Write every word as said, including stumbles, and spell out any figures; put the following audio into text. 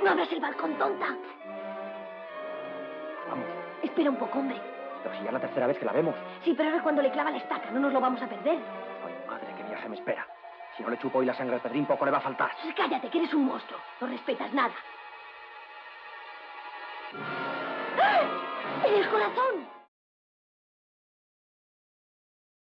No abras el balcón, tonta. Vamos. Espera un poco, hombre. Pero si ya es la tercera vez que la vemos. Sí, pero ahora cuando le clava la estaca, no nos lo vamos a perder. Ay, madre, qué viaje me espera. Si no le chupo hoy la sangre al Pedrín, poco le va a faltar. Cállate, que eres un monstruo. No respetas nada. ¡Ah! ¡En el corazón!